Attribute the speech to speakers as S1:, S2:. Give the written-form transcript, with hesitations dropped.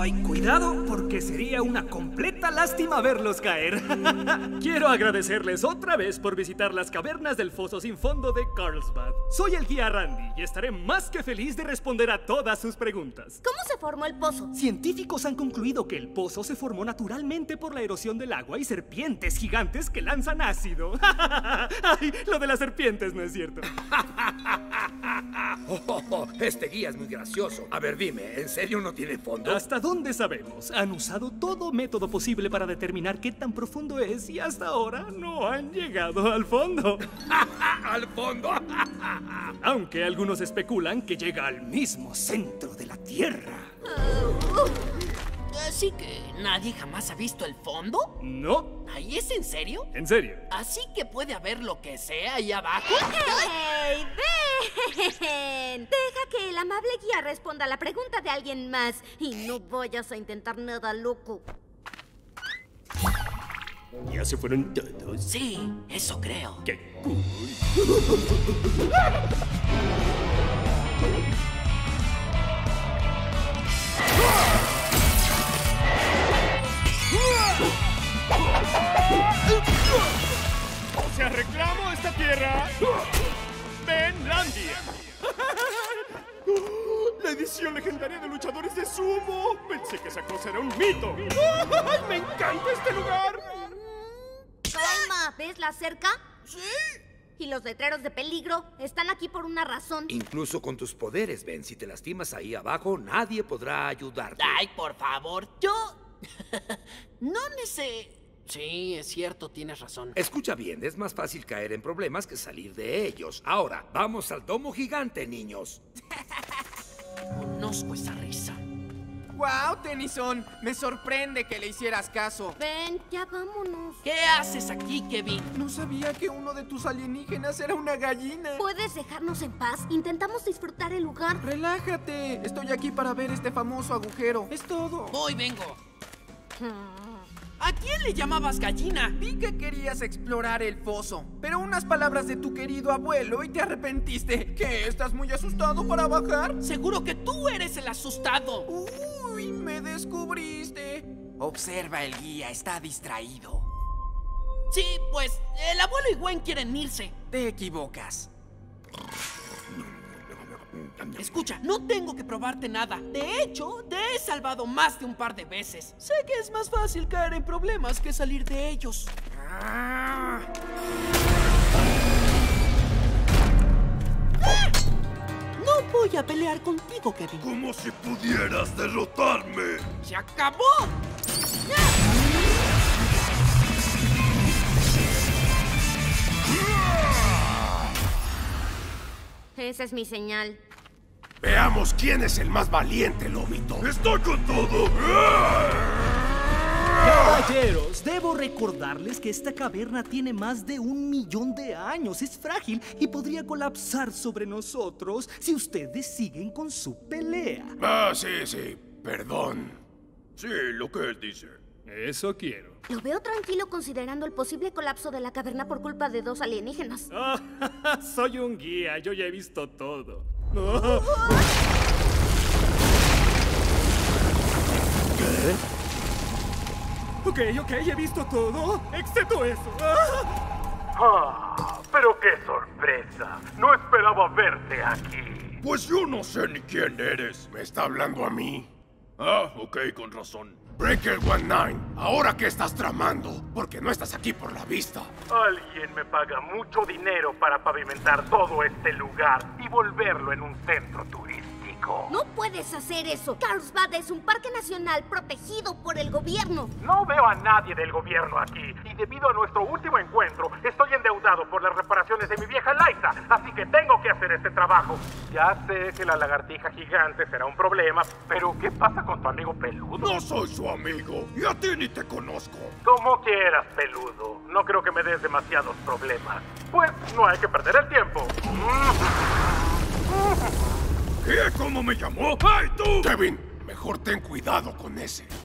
S1: ¡Ay, cuidado! Porque sería una completa lástima verlos caer. Quiero agradecerles otra vez por visitar las cavernas del foso sin fondo de Carlsbad. Soy el guía Randy y estaré más que feliz de responder a todas sus preguntas.
S2: ¿Cómo se formó el pozo?
S1: Científicos han concluido que el pozo se formó naturalmente por la erosión del agua y serpientes gigantes que lanzan ácido. Ay, lo de las serpientes no es cierto.
S3: Este guía es muy gracioso. A ver, dime, ¿en serio no tiene fondo?
S1: ¿Hasta dónde sabemos? Han usado todo método posible para determinar qué tan profundo es y hasta ahora no han llegado al fondo.
S3: ¡Al fondo!
S1: Aunque algunos especulan que llega al mismo centro de la Tierra.
S4: Así que nadie jamás ha visto el fondo.
S1: No,
S4: ¿Ahí es en serio?
S1: en serio.
S4: ¿Así que puede haber lo que sea ahí abajo?
S2: ¡Hey, ven! Deja que el amable guía responda a la pregunta de alguien más y no vayas a intentar nada loco.
S1: ¿Ya se fueron todos?
S4: Sí, eso creo.
S1: ¡Qué cool!
S5: O sea, reclamo esta tierra. Benlandia. La edición legendaria de luchadores de sumo. Pensé que esa cosa era un mito. ¡Ay, me encanta este lugar!
S2: Calma, ¿ves la cerca?
S4: ¿Sí?
S2: Y los letreros de peligro están aquí por una razón.
S3: Incluso con tus poderes, Ben, si te lastimas ahí abajo, nadie podrá ayudarte.
S4: Ay, por favor, yo... no Sí, es cierto, tienes razón.
S3: Escucha bien, es más fácil caer en problemas que salir de ellos. Ahora, vamos al domo gigante, niños.
S4: Conozco esa risa.
S6: ¡Wow, Tennyson! Me sorprende que le hicieras caso.
S2: Ven, ya vámonos.
S4: ¿Qué haces aquí, Kevin?
S6: No sabía que uno de tus alienígenas era una gallina.
S2: ¿Puedes dejarnos en paz? Intentamos disfrutar el lugar.
S6: Relájate. Estoy aquí para ver este famoso agujero. Es todo.
S4: Vengo. ¿A quién le llamabas gallina?
S6: Vi que querías explorar el foso, pero unas palabras de tu querido abuelo y te arrepentiste. ¿Qué? ¿Estás muy asustado para bajar?
S4: Seguro que tú eres el asustado.
S6: Uy, me descubriste. Observa el guía, está distraído.
S4: Sí, pues el abuelo y Gwen quieren irse.
S6: Te equivocas.
S4: Escucha, no tengo que probarte nada. De hecho, te he salvado más de un par de veces. Sé que es más fácil caer en problemas que salir de ellos. No voy a pelear contigo, Kevin.
S5: Como si pudieras derrotarme.
S4: ¡Se acabó!
S2: Esa es mi señal.
S5: Veamos quién es el más valiente, lobito. ¡Estoy con todo!
S1: Caballeros, debo recordarles que esta caverna tiene más de 1 millón de años. Es frágil y podría colapsar sobre nosotros si ustedes siguen con su pelea.
S5: Sí. Perdón. Sí, lo que él dice. Eso quiero.
S2: Lo veo tranquilo considerando el posible colapso de la caverna por culpa de 2 alienígenas.
S1: Soy un guía, yo ya he visto todo. ¿Qué? Ok, he visto todo, excepto eso.
S7: Pero qué sorpresa. No esperaba verte aquí.
S5: Pues yo no sé ni quién eres. ¿Me está hablando a mí? Ok, con razón. Breaker 19, ¿ahora qué estás tramando? Porque no estás aquí por la vista.
S7: Alguien me paga mucho dinero para pavimentar todo este lugar y volverlo en un centro turístico.
S2: No puedes hacer eso. Carlsbad es un parque nacional protegido por el gobierno.
S7: No veo a nadie del gobierno aquí y debido a nuestro último encuentro estoy endeudado por las reparaciones de mi vieja Liza, así que tengo que hacer este trabajo. Ya sé que la lagartija gigante será un problema, pero ¿qué pasa con tu amigo peludo?
S5: No soy su amigo y a ti ni te conozco.
S7: Como quieras, peludo. No creo que me des demasiados problemas. Pues no hay que perder el tiempo.
S5: ¿Qué? ¿Cómo me llamó? ¡Ay, tú! Kevin, mejor ten cuidado con ese.